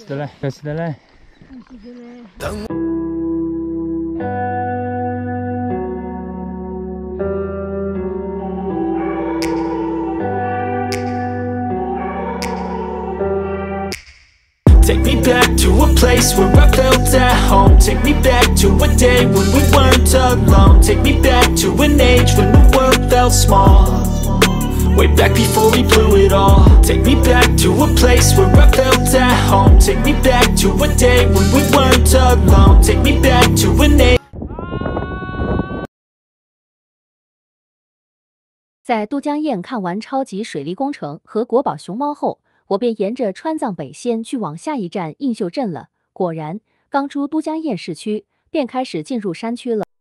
始的嘞，开始的嘞。 Take me back to a place where I felt at home. Take me back to a day when we weren't alone. Take me back to an age when the world felt small. Way back before we blew it all. Take me back to a place where I felt at home. Take me back to a day when we weren't alone. Take me back to an age. 在都江堰看完超级水利工程和国宝熊猫后，我便沿着川藏北线去往下一站映秀镇了。果然，刚出都江堰市区，便开始进入山区了。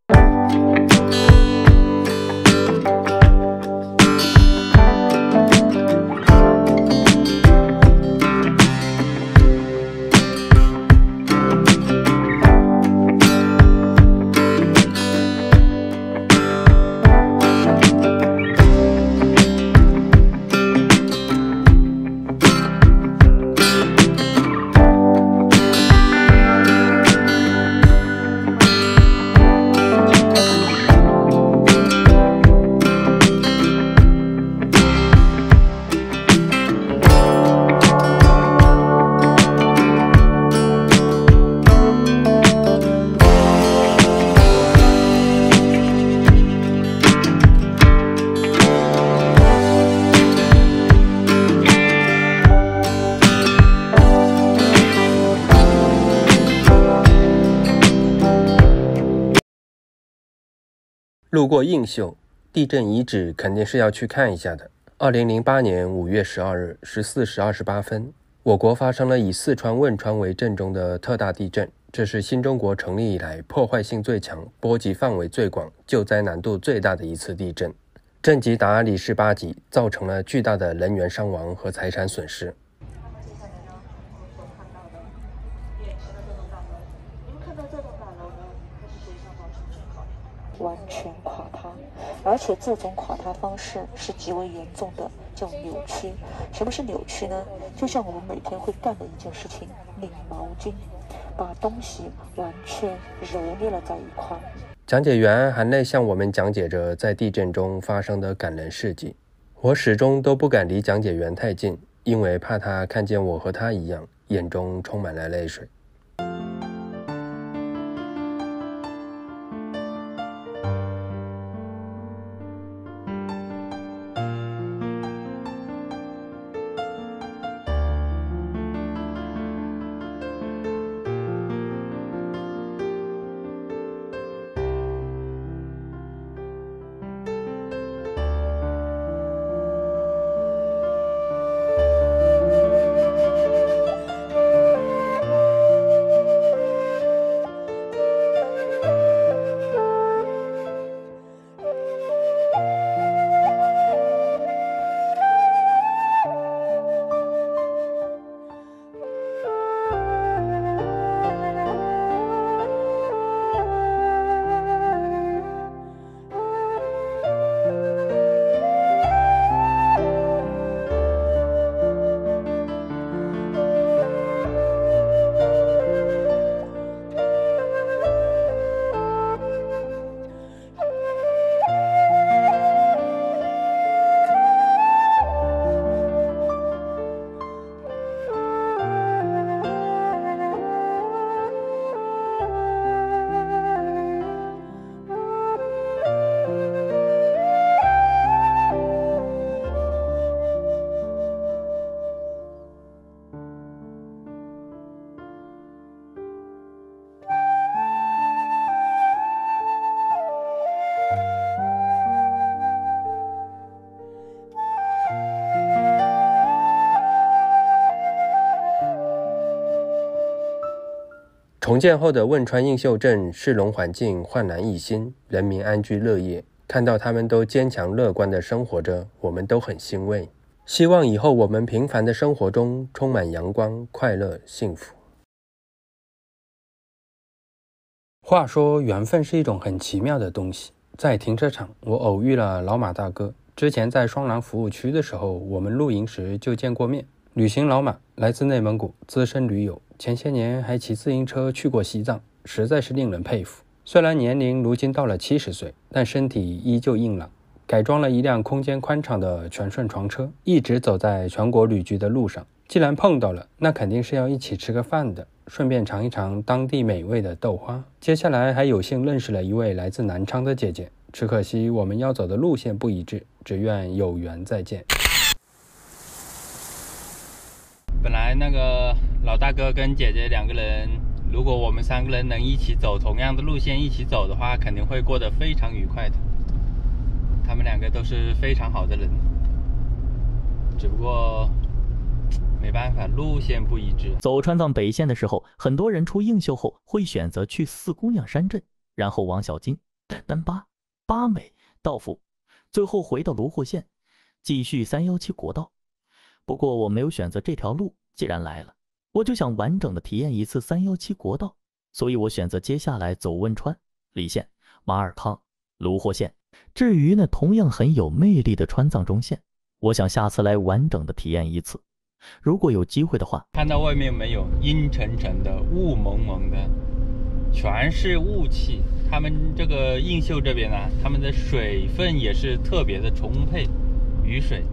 路过映秀，地震遗址肯定是要去看一下的。2008年5月12日14时28分，我国发生了以四川汶川为震中的特大地震，这是新中国成立以来破坏性最强、波及范围最广、救灾难度最大的一次地震，震级达里氏8级，造成了巨大的人员伤亡和财产损失。 完全垮塌，而且这种垮塌方式是极为严重的，叫扭曲。什么是扭曲呢？就像我们每天会干的一件事情，拧毛巾，把东西完全揉捏了在一块。 讲解员含泪向我们讲解着在地震中发生的感人事迹，我始终都不敢离讲解员太近，因为怕他看见我和他一样，眼中充满了泪水。重建后的汶川映秀镇市容环境焕然一新，人民安居乐业，看到他们都坚强乐观地生活着，我们都很欣慰。希望以后我们平凡的生活中充满阳光、快乐、幸福。话说缘分是一种很奇妙的东西，在停车场我偶遇了老马大哥，之前在双廊服务区的时候，我们露营时就见过面。旅行老马来自内蒙古，资深驴友， 前些年还骑自行车去过西藏，实在是令人佩服。虽然年龄如今到了70岁，但身体依旧硬朗。改装了一辆空间宽敞的全顺床车，一直走在全国旅居的路上。既然碰到了，那肯定是要一起吃个饭的，顺便尝一尝当地美味的豆花。接下来还有幸认识了一位来自南昌的姐姐，只可惜我们要走的路线不一致，只愿有缘再见。 本来那个老大哥跟姐姐2个人，如果我们3个人能一起走同样的路线一起走的话，肯定会过得非常愉快的。他们2个都是非常好的人，只不过没办法，路线不一致。 走川藏北线的时候，很多人出映秀后会选择去4姑娘山镇，然后往小金、丹巴、巴美、道孚，最后回到罗霍县，继续317国道。不过我没有选择这条路，既然来了，我就想完整的体验一次317国道，所以我选择接下来走汶川、理县、马尔康、卢霍县。至于那同样很有魅力的川藏中线，我想下次来完整的体验一次。如果有机会的话， 看到外面没有，阴沉沉的，雾蒙蒙的，全是雾气。他们这个映秀这边呢，他们的水分也是特别的充沛，雨水。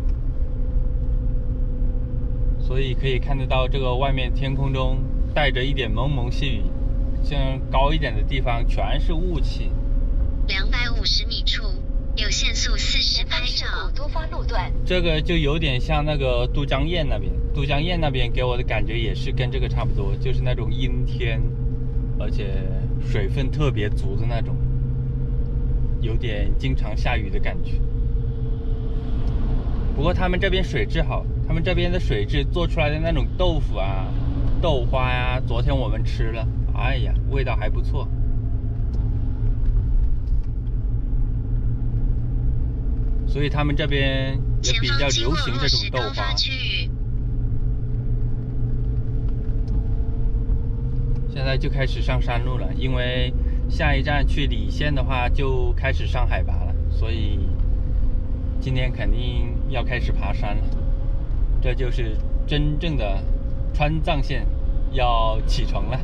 所以可以看得到，这个外面天空中带着一点蒙蒙细雨，像高一点的地方全是雾气。 250米处有限速40拍照。多发路段。 这个就有点像那个都江堰那边，都江堰那边给我的感觉也是跟这个差不多，就是那种阴天，而且水分特别足的那种，有点经常下雨的感觉。不过他们这边水质好，他们这边的水质做出来的那种豆腐啊、豆花呀，昨天我们吃了，哎呀，味道还不错。所以他们这边也比较流行这种豆花。现在就开始上山路了，因为下一站去理县的话就开始上海拔了，所以今天肯定要开始爬山了。这就是真正的川藏线要启程了。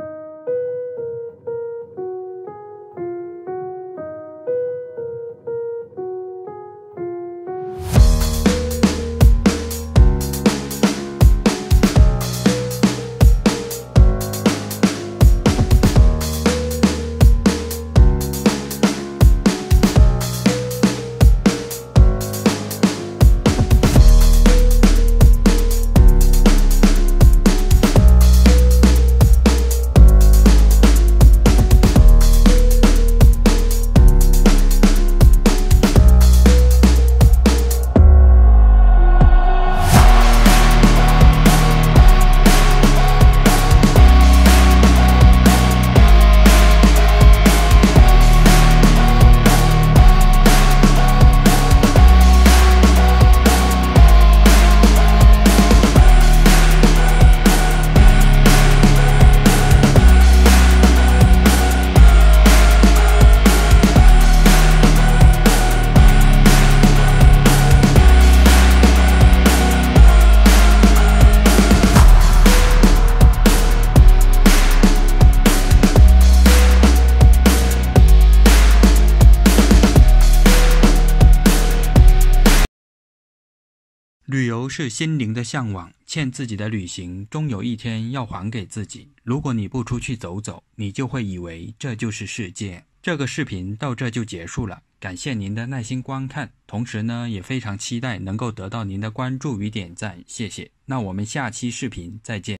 旅游是心灵的向往，欠自己的旅行终有一天要还给自己。如果你不出去走走，你就会以为这就是世界。这个视频到这就结束了，感谢您的耐心观看，同时呢也非常期待能够得到您的关注与点赞，谢谢。那我们下期视频再见。